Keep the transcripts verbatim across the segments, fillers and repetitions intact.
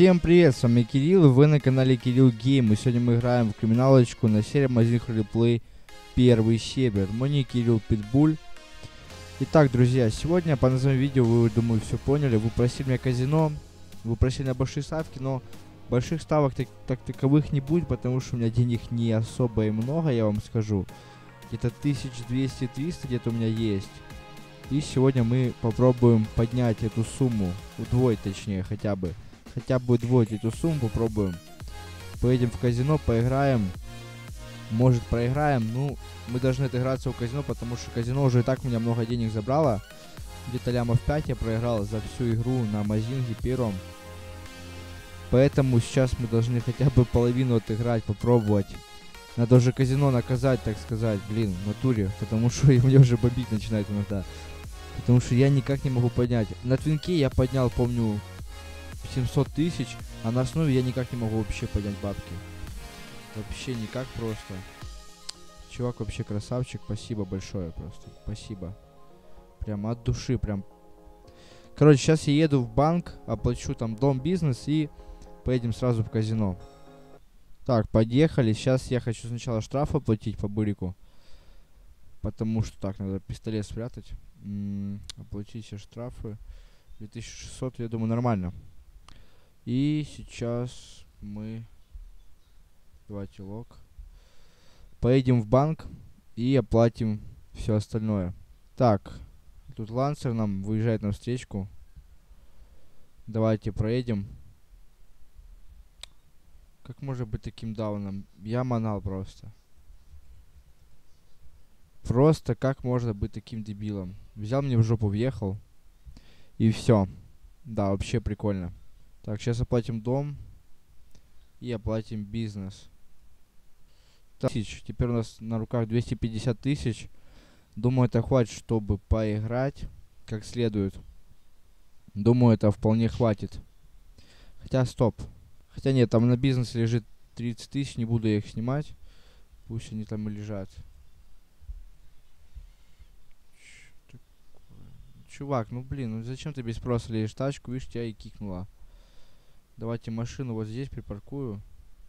Всем привет, с вами Кирилл, и вы на канале Кирилл Гейм, и сегодня мы играем в криминалочку на серии магазин Фриплей Первый Север. Мой ник Кирилл Питбуль. Итак, друзья, сегодня по названию видео вы, думаю, все поняли. Вы просили меня казино, вы просили на большие ставки, но больших ставок так, так таковых не будет, потому что у меня денег не особо и много, я вам скажу. Где-то тысяч двести триста где-то у меня есть. И сегодня мы попробуем поднять эту сумму, удвоить точнее, хотя бы. Хотя бы удвоить эту сумму, попробуем. Поедем в казино, поиграем. Может проиграем, ну, мы должны отыграться у казино, потому что казино уже и так у меня много денег забрало. Где-то лямов пять я проиграл за всю игру на Мазинге первом. Поэтому сейчас мы должны хотя бы половину отыграть, попробовать. Надо уже казино наказать, так сказать, блин, в натуре, потому что мне уже бомбить начинает иногда. Потому что я никак не могу поднять. На твинке я поднял, помню, семьсот тысяч, а на основе я никак не могу вообще поднять бабки. Вообще никак просто. Чувак вообще красавчик, спасибо большое просто. Спасибо. Прям от души, прям. Короче, сейчас я еду в банк, оплачу там дом, бизнес и поедем сразу в казино. Так, поехали. Сейчас я хочу сначала штраф оплатить по бырику. Потому что так, надо пистолет спрятать. М-м, оплатить все штрафы. две тысячи шестьсот, я думаю, нормально. И сейчас мы... Давайте лог. Поедем в банк и оплатим все остальное. Так, тут Лансер нам выезжает на встречку. Давайте проедем. Как может быть таким дауном? Я манал просто. Просто как можно быть таким дебилом? Взял мне в жопу, въехал. И все. Да, вообще прикольно. Так, сейчас оплатим дом. И оплатим бизнес. Тысяч. Теперь у нас на руках двести пятьдесят тысяч. Думаю, это хватит, чтобы поиграть как следует. Думаю, это вполне хватит. Хотя, стоп. Хотя нет, там на бизнес лежит тридцать тысяч. Не буду я их снимать. Пусть они там и лежат. Чувак, ну блин, ну зачем ты без спроса лезешь в тачку? Видишь, тебя и кикнула. Давайте машину вот здесь припаркую.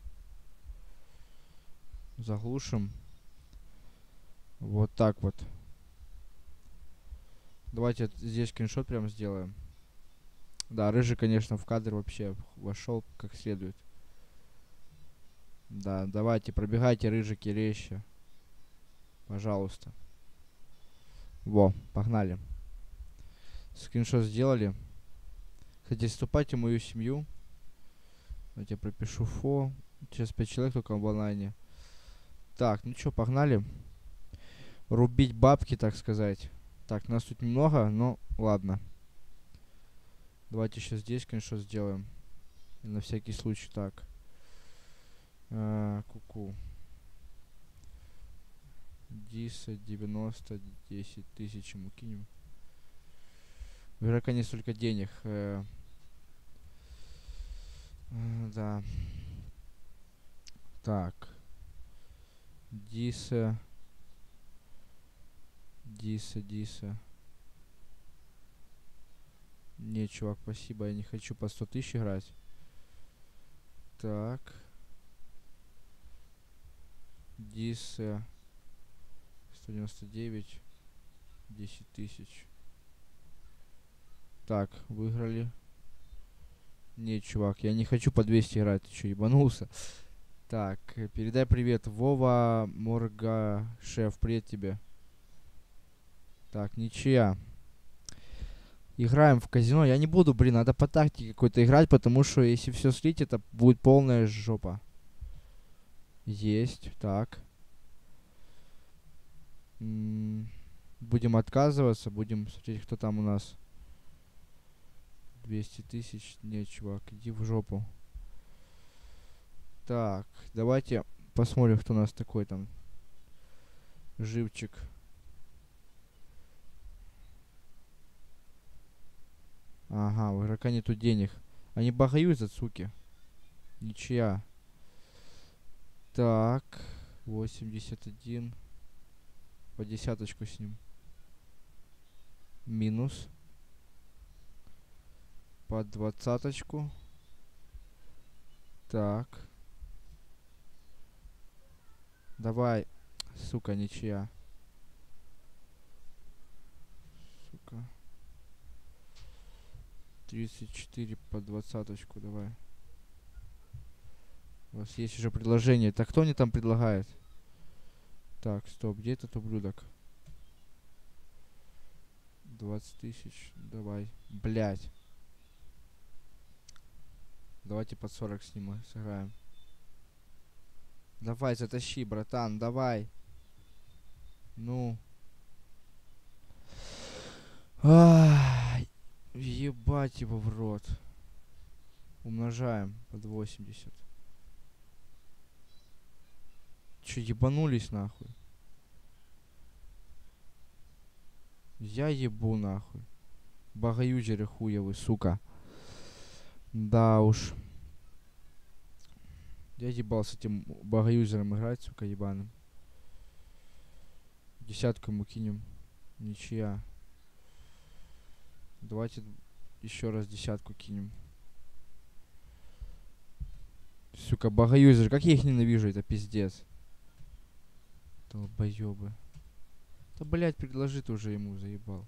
Заглушим. Вот так вот. Давайте здесь скриншот прям сделаем. Да, рыжий, конечно, в кадр вообще вошел как следует. Да, давайте, пробегайте, рыжики, резче. Пожалуйста. Во, погнали. Скриншот сделали. Кстати, вступайте в мою семью. Давайте я пропишу фо. Сейчас пять человек только в онлайне. Так, ну чё, погнали. Рубить бабки, так сказать. Так, нас тут немного, но ладно. Давайте сейчас здесь, конечно, сделаем. На всякий случай, так. А, ку-ку. Диса девяносто, десять тысяч ему кинем. В игрока не столько денег. Э, э, да. Так. Диса. Диса, Диса. Не, чувак, спасибо, я не хочу по сто тысяч играть. Так. Диса. сто девяносто девять. десять тысяч. Так, выиграли. Не, чувак, я не хочу по двести играть, ты чё, ебанулся? Так, передай привет, Вова, Морга, шеф, привет тебе. Так, ничья. Играем в казино. Я не буду, блин, надо по тактике какой-то играть, потому что если все слить, это будет полная жопа. Есть, так. М-м- будем отказываться, будем смотреть, кто там у нас. двести тысяч. Нет, чувак, иди в жопу. Так, давайте посмотрим, кто у нас такой там. Живчик. Ага, у игрока нету денег. Они багаются, суки. Ничья. Так, восемьдесят один. По десяточку с ним. Минус. По двадцаточку. Так. Давай. Сука, ничья. Сука. тридцать четыре по двадцаточку, давай. У вас есть уже предложение. Так кто мне там предлагает? Так, стоп, где этот ублюдок? двадцать тысяч, давай. Блять. Давайте под сорок с ним сыграем. Давай, затащи, братан, давай. Ну. Ай, ебать его в рот. Умножаем под восемьдесят. Че, ебанулись нахуй? Я ебу нахуй. Багаюзеры хуевы, сука. Да уж. Я ебал с этим багаюзером играть, сука, ебаным. Десятку ему кинем. Ничья. Давайте еще раз десятку кинем. Сука, багаюзер. Как я их ненавижу, это пиздец. Долбоёбы. Да, блять, предложи ты уже ему, заебал.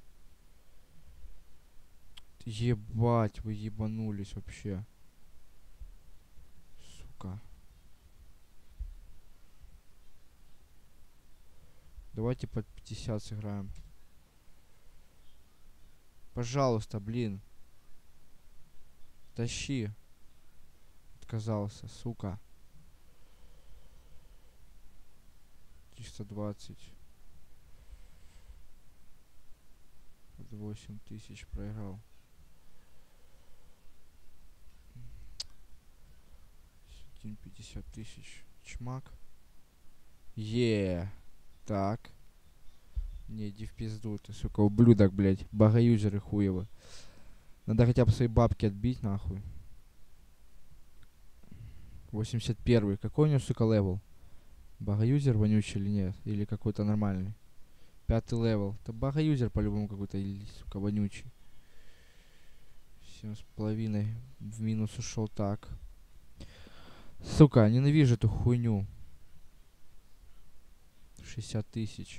Ебать, вы ебанулись вообще. Сука. Давайте под пятьдесят сыграем. Пожалуйста, блин. Тащи. Отказался, сука. триста двадцать. Под восемь тысяч проиграл. пятьдесят тысяч. Чмак. Е. Так. Не, иди в пизду, ты, сука, ублюдок, блядь. Багаюзеры хуевы. Надо хотя бы свои бабки отбить, нахуй. восемьдесят первый. Какой у него, сука, левел? Багаюзер вонючий или нет? Или какой-то нормальный? Пятый левел. Это багаюзер по-любому какой-то, или, сука, вонючий. Семь с половиной. В минус ушел, так. Сука, ненавижу эту хуйню. шестьдесят тысяч.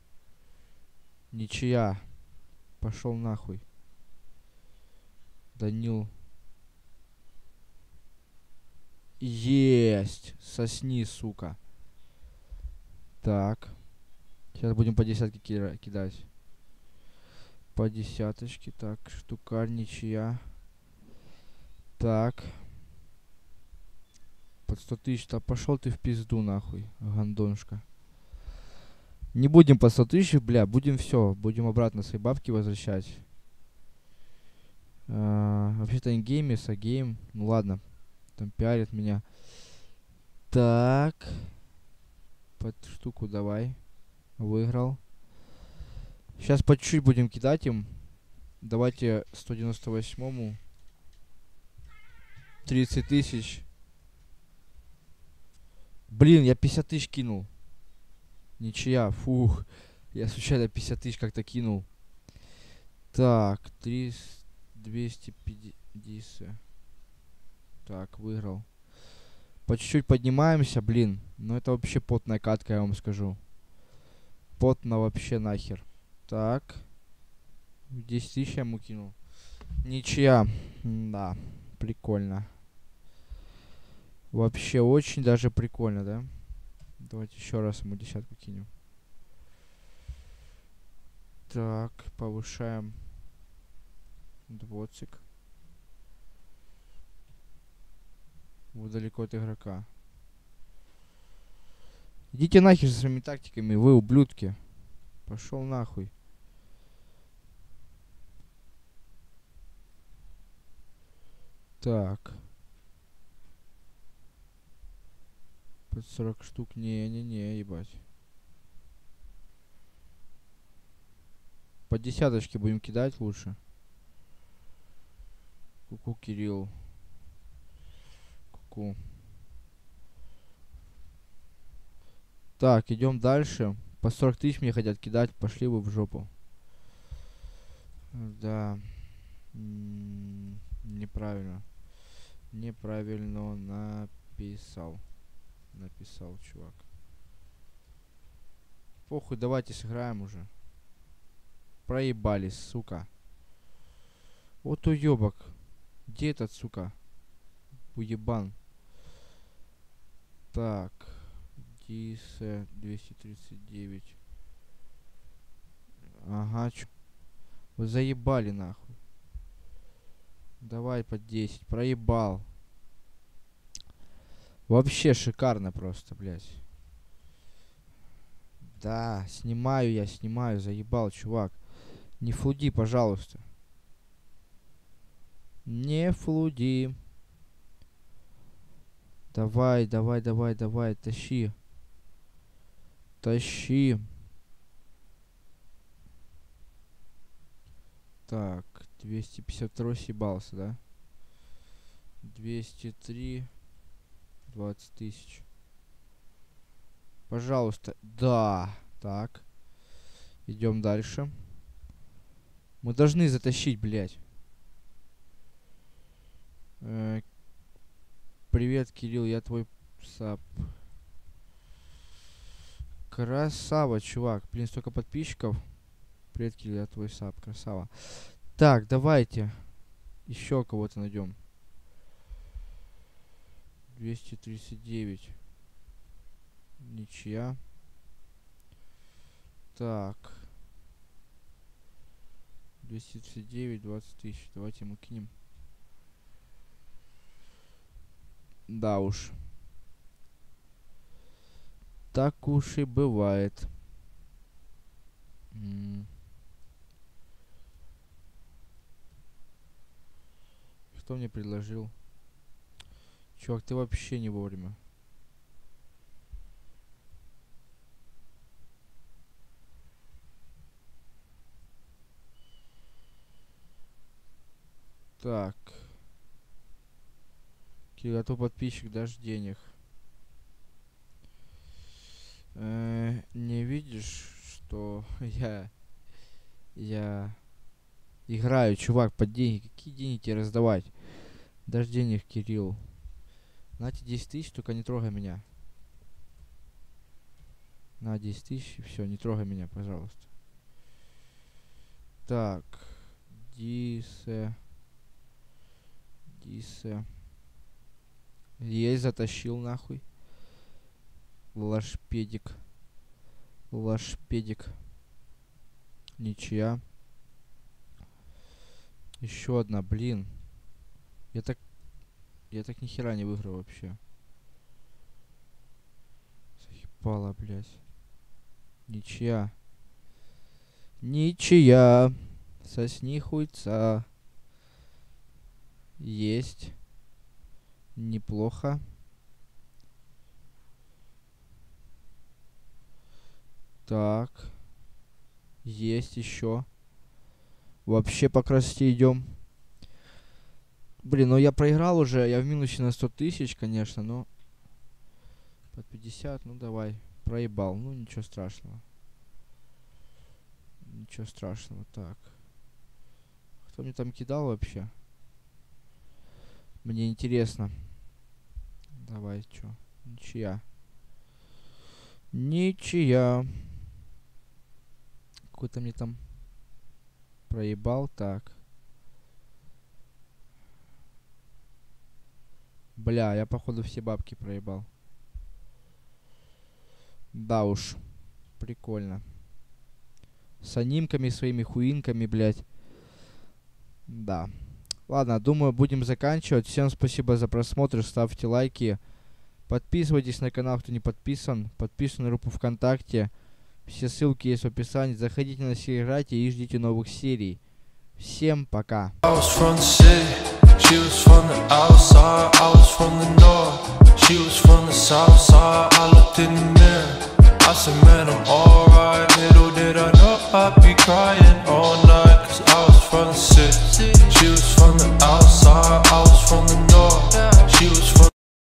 Ничья. Пошел нахуй. Данил. Есть. Сосни, сука. Так. Сейчас будем по десятке ки кидать. По десяточке. Так, штукарь, ничья. Так. Под сто тысяч. Да пошел ты в пизду, нахуй, гандоншка. Не будем по сто тысяч, бля, будем все. Будем обратно свои бабки возвращать. А, вообще-то ингеймис, а гейм. Ну ладно. Там пиарит меня. Так. Под штуку давай. Выиграл. Сейчас по чуть-чуть будем кидать им. Давайте сто девяносто восьмому. тридцать тысяч. Блин, я пятьдесят тысяч кинул. Ничья, фух. Я случайно пятьдесят тысяч как-то кинул. Так, триста, двести пятьдесят. Так, выиграл. По чуть-чуть поднимаемся, блин. Ну это вообще потная катка, я вам скажу. Потно вообще нахер. Так. десять тысяч я ему кинул. Ничья. Да, прикольно. Вообще очень даже прикольно, да? Давайте еще раз ему десятку кинем. Так, повышаем. Двадцик. Вы далеко от игрока. Идите нахер со своими тактиками, вы ублюдки. Пошел нахуй. Так. Под сорок штук. Не-не-не, ебать. По десяточке будем кидать лучше. Ку-ку, Кирилл. Ку-ку. Так, идем дальше. По сорок тысяч мне хотят кидать. Пошли вы в жопу. Да. М-м, неправильно. Неправильно написал. Написал, чувак. Похуй, давайте сыграем уже. Проебались, сука. Вот уебок. Где этот, сука? Уебан. Так. Дисе двести тридцать девять. Ага, чё. Вы заебали нахуй. Давай по десять. Проебал. Вообще шикарно просто, блядь. Да, снимаю я, снимаю. Заебал, чувак. Не флуди, пожалуйста. Не флуди. Давай, давай, давай, давай, тащи. Тащи. Так, двести пятьдесят второй съебался, да? двести три. двадцать тысяч. Пожалуйста. Да. Так. Идем дальше. Мы должны затащить, блядь. Э, привет, Кирилл, я твой сап. Красава, чувак. Блин, столько подписчиков. Привет, Кирилл, я твой сап. Красава. Так, давайте. Еще кого-то найдем. двести тридцать девять. Ничья. Так. двести тридцать девять, двадцать тысяч. Давайте ему кинем. Да уж. Так уж и бывает. М-м. Кто мне предложил? Чувак, ты вообще не вовремя. Так. Кирилл, подписчик, дашь денег. Э, не видишь, что я... Я... Играю, чувак, под деньги. Какие деньги тебе раздавать? Дашь денег, Кирилл. Нате десять тысяч, только не трогай меня. На десять тысяч, и все, не трогай меня, пожалуйста. Так. Дисе. Дисе. Есть, затащил нахуй. Лашпедик. Лашпедик. Ничья. Еще одна, блин. Я так... Я так ни хера не выиграл вообще. Заебало, блядь. Ничья. Ничья. Сосни хуйца. Есть. Неплохо. Так. Есть еще. Вообще по красоте идем. Блин, ну я проиграл уже. Я в минусе на сто тысяч, конечно, но... Под пятьдесят, ну давай. Проебал. Ну ничего страшного. Ничего страшного. Так. Кто мне там кидал вообще? Мне интересно. Давай, чё? Ничья. Ничья. Какой-то мне там проебал. Так. Бля, я походу все бабки проебал. Да уж. Прикольно. С анимками своими хуинками, блядь. Да. Ладно, думаю, будем заканчивать. Всем спасибо за просмотр. Ставьте лайки. Подписывайтесь на канал, кто не подписан. Подписывайтесь на группу ВКонтакте. Все ссылки есть в описании. Заходите на серию, играйте и ждите новых серий. Всем пока. She was from the outside, I was from the north. She was from the south side, I looked in the mirror. I said, man, I'm alright. Little did I know I'd be crying.